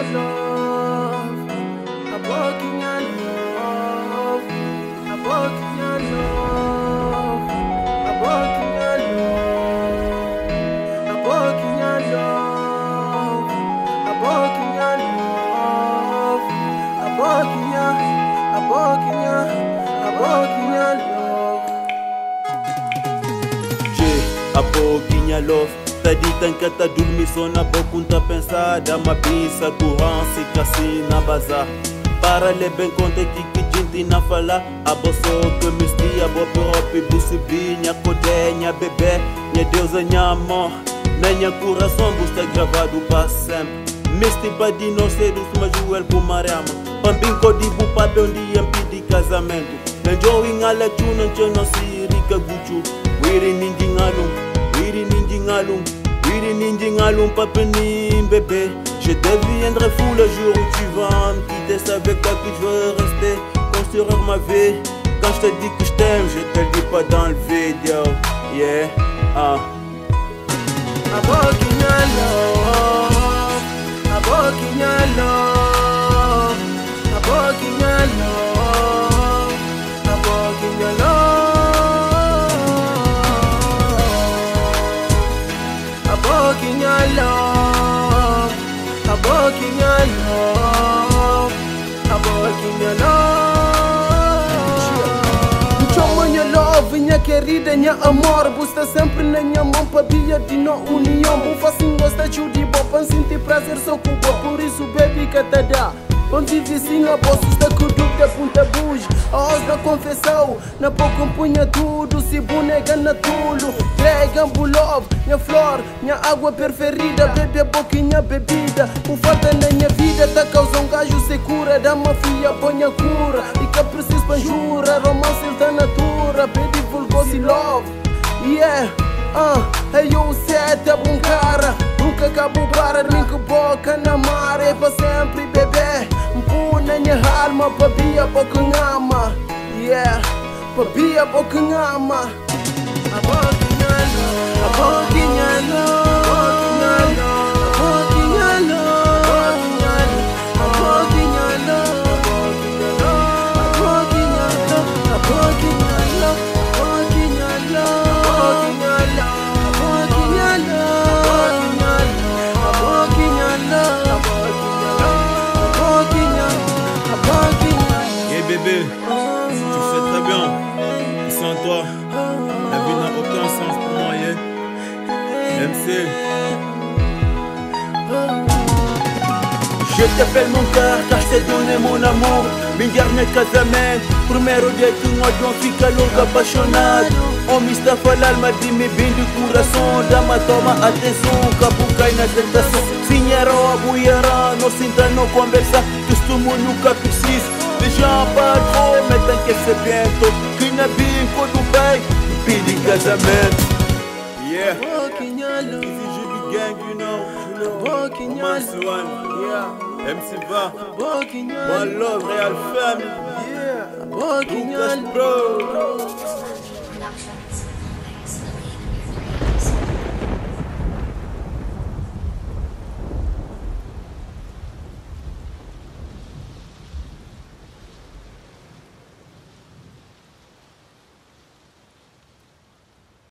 love, I'm walking your love, I'm walking your love, I'm walking your love, I'm walking your love, I'm walking your love, I'm walking your love. A pouquinho love, tá dita que tá dormir só na boca, tá pensada, uma pizza, currança, cassina, bazar. Para lhe bem conta que gente na fala, a bolsa que mistia, boa própria, bucibinha, codenha, bebê, minha deusa, minha amor, minha coração, está gravado para sempre. Misti para de nós cedo, mas joelho por marama, pambinco de bupape, onde ia pedir casamento. Não join a latuna, não se rica guchu. Wiri ninjing alum papenim bébé. Je deviendrai fou le jour où tu vas me quitter. C'est avec toi que je veux rester, construire ma vie. Quand je te dis que je t'aime, je te le dis pas dans le vidéo. Yeah, I'm walking your love, I'm walking your love, I'm walking your love, I'm walking your love. I'm walking your love, I'm walking your love, I'm walking your love. Chama minha love, minha querida, minha amor. Você sempre na minha mão para dia de no união. Vou fazer gosta de boa, para sentir prazer só com boa. Por isso, baby, que te dá. Vamos viver sim a bolsos da conduta, punta buge. A voz da confessão, na boca punha tudo. Se bonega na tulo, Dragon love, minha flor, minha água preferida. Bebe a boquinha bebida, o falta na minha vida. Tá causando gajo segura, da mafia põe a cura. E que preciso pra jura, romance da natura. Baby vulgosi love, yeah. Hey eu sete é bom cara, nunca acabo para mim que boca na mar. É para sempre bebê, puna minha alma, babia boca ngama. Yeah, babia boca ngama. A boquinha love, a boquinha love, a boquinha love, a boquinha love, a boquinha love, a boquinha love, a boquinha love. bébé, tu sais très bien que sans toi, la vie n'a aucun sens pour moi, yeah. MC. Je t'appelle mon cœur car je t'ai donné mon amour. Mingarne casamento, primeiro dia que nós vamos ficar louco apaixonado. Oh Mustafa l'alma de me bem do coração. Dama toma atenção, capo cai na tentação. Sinhara ou abuiara, não sinta, não conversa. Costumo nunca preciso. Déjà pas trop, mais t'inquiète c'est bientôt. Que na bim quando vai, pedi casamento. Yeah, easy GB gang, you know. Romance one, yeah. MC Va, One Love, Real Family, yeah. Lucas Bro.